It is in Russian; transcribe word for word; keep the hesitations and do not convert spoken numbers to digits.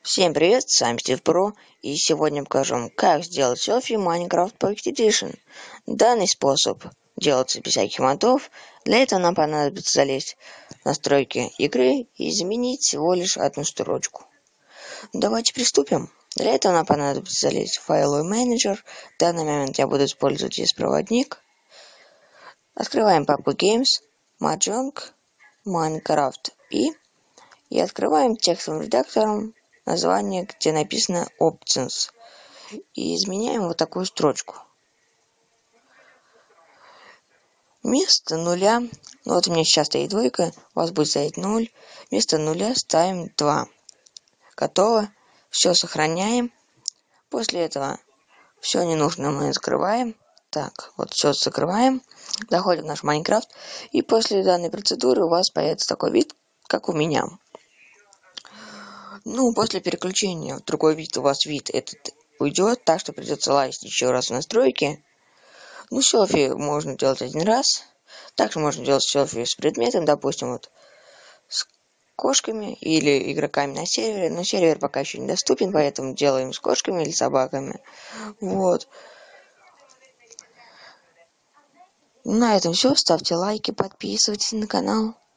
Всем привет, с вами Стив Про, и сегодня покажу вам, как сделать селфи в Minecraft Pocket Edition. Данный способ делается без всяких модов. Для этого нам понадобится залезть в настройки игры и изменить всего лишь одну строчку. Давайте приступим. Для этого нам понадобится залезть в файловый менеджер. В данный момент я буду использовать беспроводник. Открываем папку Games, Mahjong, Minecraft и, и открываем текстовым редактором название, где написано Options, и изменяем вот такую строчку. Вместо нуля, ну вот у меня сейчас стоит двойка, у вас будет стоять ноль, вместо нуля ставим два. Готово. Все сохраняем. После этого все ненужное мы закрываем. Так, вот все закрываем. Заходим в наш Майнкрафт. И после данной процедуры у вас появится такой вид, как у меня. Ну, после переключения в другой вид у вас вид этот уйдет, так что придется лазить еще раз в настройки. Ну, селфи можно делать один раз. Также можно делать селфи с предметом, допустим, вот с кошками или игроками на сервере. Но сервер пока еще недоступен, поэтому делаем с кошками или собаками. Вот. На этом все. Ставьте лайки, подписывайтесь на канал.